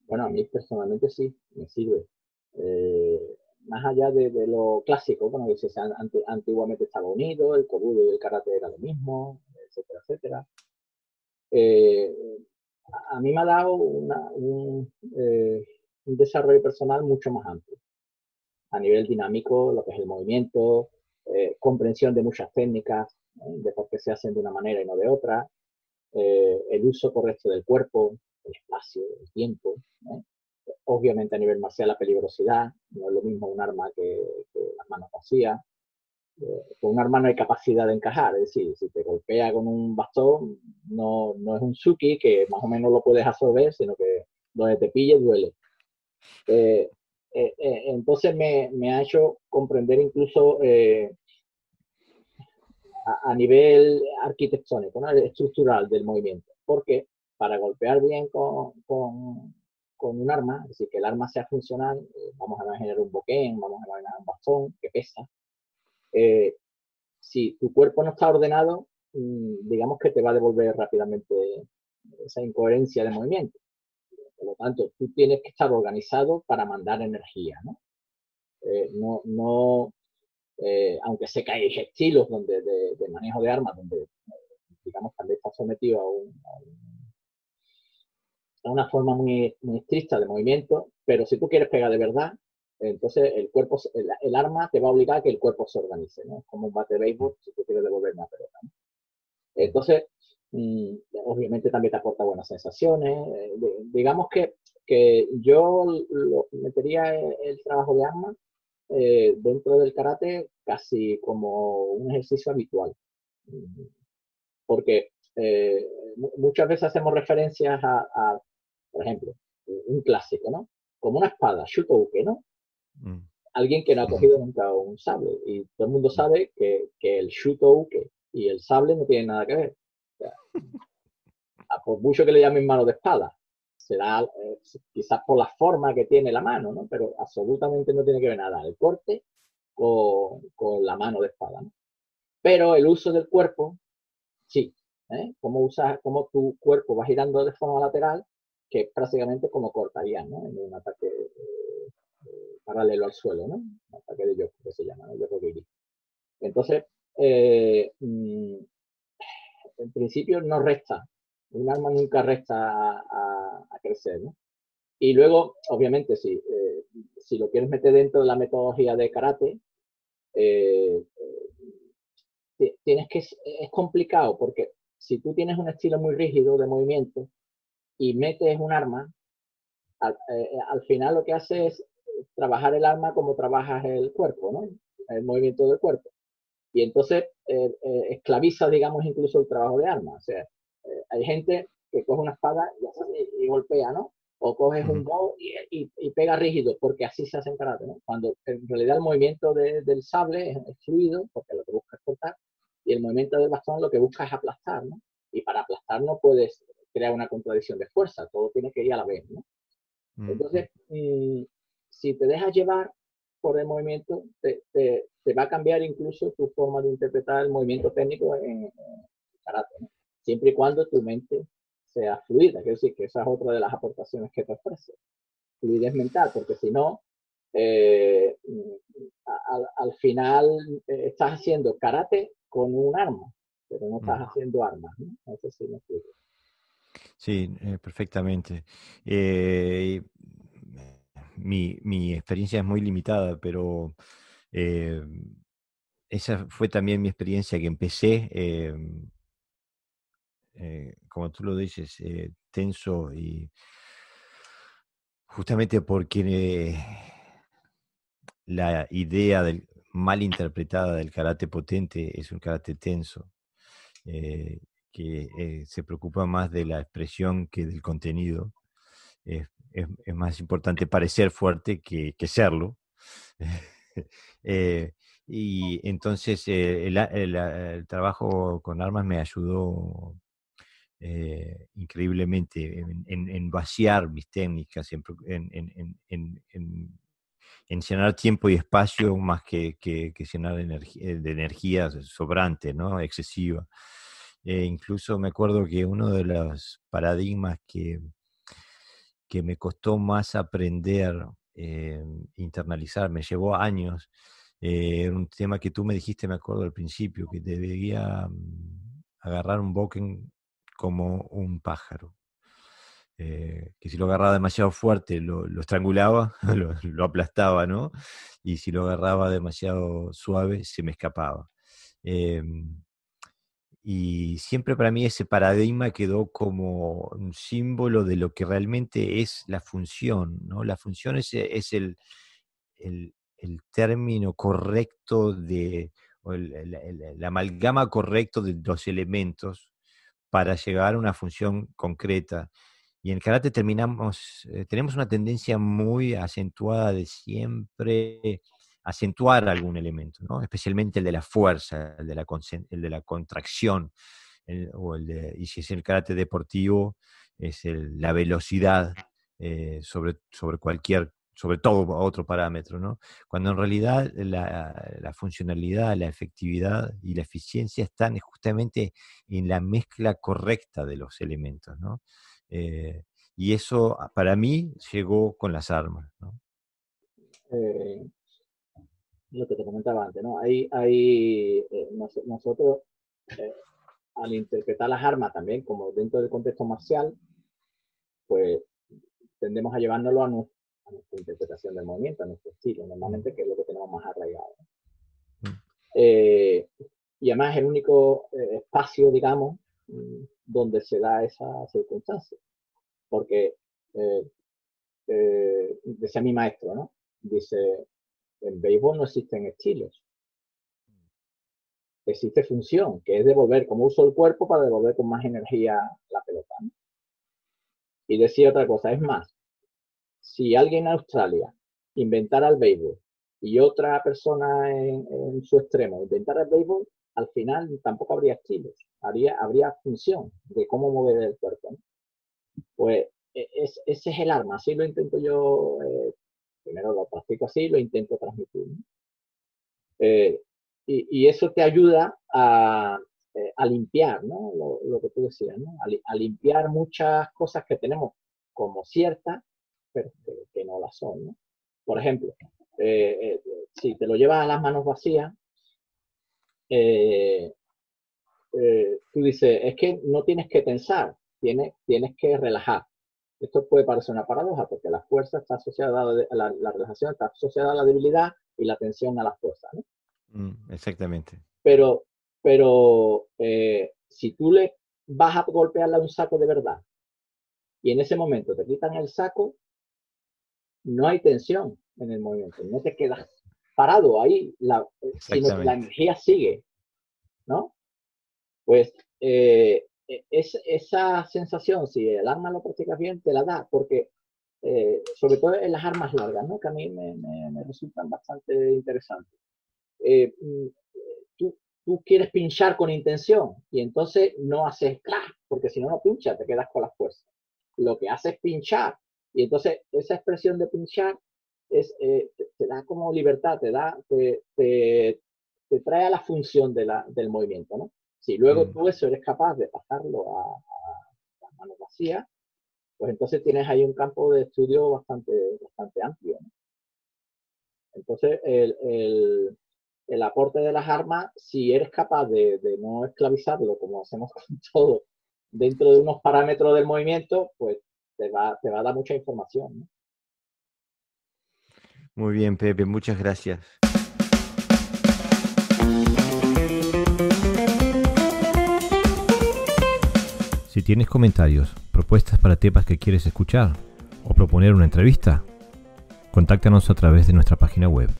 S3: Bueno, a mí personalmente sí, me sirve. Eh, más allá de, de lo clásico, bueno, que se, ante, antiguamente estaba unido, el kobudo y el karate era lo mismo, etcétera, etcétera. Eh, a, a mí me ha dado una, un, eh, un desarrollo personal mucho más amplio. A nivel dinámico, lo que es el movimiento, eh, comprensión de muchas técnicas, ¿eh? De por qué se hacen de una manera y no de otra, eh, el uso correcto del cuerpo, el espacio, el tiempo, ¿eh? Obviamente a nivel marcial la peligrosidad, no es lo mismo un arma que, que las manos vacías. Eh, con un arma no hay capacidad de encajar, es decir, si te golpea con un bastón, no, no es un suki que más o menos lo puedes absorber, sino que donde te pille duele. Eh, eh, eh, entonces me, me, ha hecho comprender incluso eh, a, a, nivel arquitectónico, ¿no? Estructural del movimiento, porque para golpear bien con, con, con un arma, es decir, que el arma sea funcional, eh, vamos a imaginar un boquén, vamos a imaginar un bastón que pesa, eh, si tu cuerpo no está ordenado, digamos que te va a devolver rápidamente esa incoherencia de movimiento. Por lo tanto, tú tienes que estar organizado para mandar energía, ¿no? Eh, no, no eh, aunque sé que hay estilos donde, de, de manejo de armas donde, digamos, también está sometido a, un, a, un, a una forma muy, muy estricta de movimiento, pero si tú quieres pegar de verdad, entonces el cuerpo, el, el arma te va a obligar a que el cuerpo se organice, ¿no? Es como un bate de béisbol si tú quieres devolver una pelota, ¿no? Entonces, mmm, obviamente también te aporta buenas sensaciones. Eh, digamos que, que yo lo metería el, el trabajo de armas eh, dentro del karate casi como un ejercicio habitual. Porque eh, muchas veces hacemos referencias a, a, por ejemplo, un clásico, ¿no? Como una espada, shutouke, ¿no? Mm. Alguien que no ha cogido nunca un sable. Y todo el mundo sabe que, que el shutouke y el sable no tienen nada que ver. O sea, por mucho que le llamen mano de espada, será eh, quizás por la forma que tiene la mano, ¿no? Pero absolutamente no tiene que ver nada el corte con, con la mano de espada, ¿no? Pero el uso del cuerpo, sí. ¿eh? Cómo usas, cómo tu cuerpo va girando de forma lateral, que es prácticamente como cortaría, ¿no? En un ataque eh, eh, paralelo al suelo, ¿no? Un ataque de yoke, que se llama, ¿no? Yokogiri. Entonces, eh, mmm, en principio no resta. Un arma nunca resta a, a, a crecer, ¿no? Y luego, obviamente, si, eh, si lo quieres meter dentro de la metodología de karate, eh, eh, tienes que, es complicado porque si tú tienes un estilo muy rígido de movimiento y metes un arma, al, eh, al final lo que hace es trabajar el arma como trabajas el cuerpo, ¿no? El movimiento del cuerpo. Y entonces eh, eh, esclaviza, digamos, incluso el trabajo de arma. O sea, eh, hay gente que coge una espada y, y golpea, ¿no? O coges uh-huh. un go y, y, y, pega rígido, porque así se hace en karate, ¿no? Cuando en realidad el movimiento de, del sable es, es fluido, porque lo que busca es cortar, y el movimiento del bastón lo que busca es aplastar, ¿no? Y para aplastar no puedes crear una contradicción de fuerza, todo tiene que ir a la vez, ¿no? Uh-huh. Entonces, mmm, si te dejas llevar por el movimiento, te, te, te, va a cambiar incluso tu forma de interpretar el movimiento técnico en, en karate, ¿no? Siempre y cuando tu mente sea fluida, quiero decir que esa es otra de las aportaciones que te ofrece, fluidez mental, porque si no, eh, al, al final eh, estás haciendo karate con un arma, pero no estás mm. haciendo armas, ¿no? No sé si me explico.
S1: Sí, eh, perfectamente. Eh, mi, mi experiencia es muy limitada, pero eh, esa fue también mi experiencia que empecé, eh, eh, como tú lo dices, eh, tenso y justamente porque eh, la idea del, mal interpretada del karate potente es un karate tenso, eh, que eh, se preocupa más de la expresión que del contenido. Es, es, es más importante parecer fuerte que, que serlo. eh, y entonces eh, el, el, el trabajo con armas me ayudó eh, increíblemente en, en, en vaciar mis técnicas, en, en, en, en, en llenar tiempo y espacio más que, que, que llenar energía, de energía sobrante, ¿no? Excesiva. Eh, incluso me acuerdo que uno de los paradigmas que que me costó más aprender, eh, internalizar, me llevó años. Eh, era un tema que tú me dijiste, me acuerdo al principio, que debería um, agarrar un Bokken como un pájaro. Eh, que si lo agarraba demasiado fuerte lo, lo estrangulaba, lo, lo aplastaba, ¿no? Y si lo agarraba demasiado suave se me escapaba. Eh, y siempre para mí ese paradigma quedó como un símbolo de lo que realmente es la función, ¿no? La función es, es el, el, el término correcto de, o el, el, el, el amalgama correcto de los elementos para llegar a una función concreta. Y en el karate terminamos, eh, tenemos una tendencia muy acentuada de siempre acentuar algún elemento, ¿no? Especialmente el de la fuerza, el de la, el de la contracción, el, o el de, y si es el karate deportivo, es el, la velocidad eh, sobre, sobre cualquier, sobre todo otro parámetro, ¿no? Cuando en realidad la, la funcionalidad, la efectividad y la eficiencia están justamente en la mezcla correcta de los elementos, ¿no? Eh, y eso para mí llegó con las armas, ¿no?
S3: Eh, lo que te comentaba antes, ¿no? Hay, hay eh, nos, nosotros eh, al interpretar las armas también como dentro del contexto marcial, pues tendemos a llevárnoslo a, nu a nuestra interpretación del movimiento, a nuestro estilo, normalmente, que es lo que tenemos más arraigado. Mm. Eh, y además es el único eh, espacio, digamos, donde se da esa circunstancia. Porque eh, eh, decía mi maestro, ¿no? Dice, en béisbol no existen estilos. Existe función, que es devolver, como uso el cuerpo para devolver con más energía la pelota, ¿no? Y decía otra cosa, es más, si alguien en Australia inventara el béisbol y otra persona en, en su extremo inventara el béisbol, al final tampoco habría estilos, habría, habría función de cómo mover el cuerpo, ¿no? Pues es, ese es el arma, así lo intento yo, eh, primero lo practico así, lo intento transmitir, ¿no? Eh, y, y eso te ayuda a, eh, a limpiar, ¿no? Lo, lo que tú decías, ¿no? A, a limpiar muchas cosas que tenemos como ciertas, pero que, que no las son, ¿no? Por ejemplo, eh, eh, si te lo llevas a las manos vacías, eh, eh, tú dices, es que no tienes que tensar, tienes, tienes que relajar. Esto puede parecer una paradoja porque la fuerza está asociada a la, la, la relajación está asociada a la debilidad y la tensión a la fuerza, ¿no?
S1: Mm, exactamente.
S3: Pero, pero eh, si tú le vas a golpearle a un saco de verdad y en ese momento te quitan el saco, no hay tensión en el movimiento, no te quedas parado ahí, la, sino que la energía sigue, ¿no? Pues eh, es, esa sensación, si el arma lo practicas bien, te la da, porque eh, sobre todo en las armas largas, ¿no? Que a mí me, me, me resultan bastante interesantes. Eh, tú, tú quieres pinchar con intención y entonces no haces clac, porque si no, no pinchas, te quedas con la fuerza. Lo que haces es pinchar y entonces esa expresión de pinchar es, eh, te, te da como libertad, te da, te, te, te trae a la función de la, del movimiento, ¿no? Si luego tú eso eres capaz de pasarlo a, a las manos vacías, pues entonces tienes ahí un campo de estudio bastante, bastante amplio, ¿no? Entonces, el, el, el aporte de las armas, si eres capaz de, de no esclavizarlo, como hacemos con todo, dentro de unos parámetros del movimiento, pues te va, te va a dar mucha información, ¿no?
S1: Muy bien, Pepe, muchas gracias. Si tienes comentarios, propuestas para temas que quieres escuchar o proponer una entrevista, contáctanos a través de nuestra página web